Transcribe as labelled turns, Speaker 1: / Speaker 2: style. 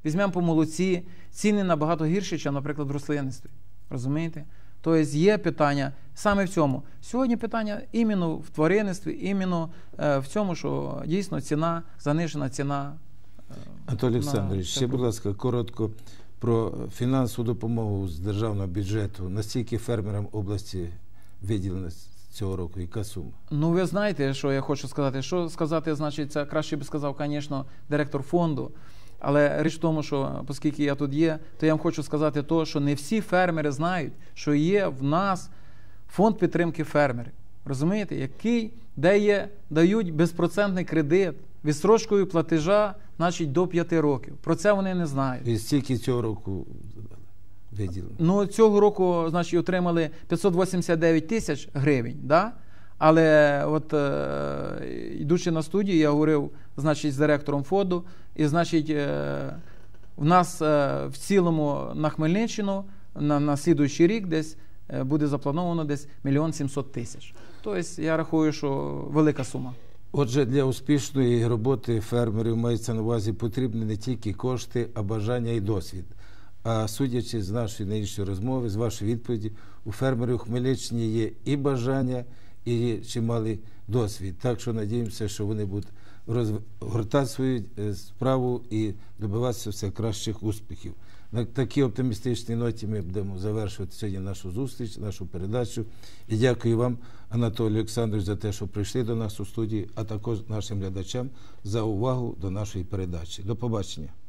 Speaker 1: Візьмемо по молоці, ціни набагато гірші, ніж, наприклад, в рослинництві. Розумієте? Тобто є питання саме в цьому. Сьогодні питання іменно в тваринництві, іменно в цьому, що дійсно ціна, занижена ціна.
Speaker 2: Анатолій Олександрович, ще, будь ласка, коротко про фінансову допомогу з державного бюджету. Наскільки фермерам області виділено цього року? Яка сума?
Speaker 1: Ну, ви знаєте, що я хочу сказати. Що сказати, значить, це краще би сказав, звісно, директор фонду. Але річ в тому, що, оскільки я тут є, то я вам хочу сказати то, що не всі фермери знають, що є в нас фонд підтримки фермерів. Розумієте? Де дають безпроцентний кредит, відстрочкою платежа, значить, до 5 років. Про це вони не знають.
Speaker 2: І стільки цього року виділено?
Speaker 1: Ну, цього року, значить, отримали 589 тисяч гривень, да? Але от, йдучи на студію, я говорив, значить, з директором фонду, і, значить, в нас в цілому на Хмельниччину на слідуючий рік десь буде заплановано десь 1 700 000. Тобто, я рахую, що велика сума.
Speaker 2: Отже, для успішної роботи фермерів мається на увазі потрібні не тільки кошти, а бажання і досвід. А судячи з нашої нинішньої розмови, з вашої відповіді, у фермерів Хмельниччини є і бажання, і чималий досвід. Так що надіємося, що вони будуть розгортати свою справу і добиватися все кращих успіхів. На такій оптимістичній ноті ми будемо завершувати сьогодні нашу зустріч, нашу передачу. І дякую вам, Анатолій Олександрович, за те, що прийшли до нас у студії, а також нашим глядачам за увагу до нашої передачі. До побачення.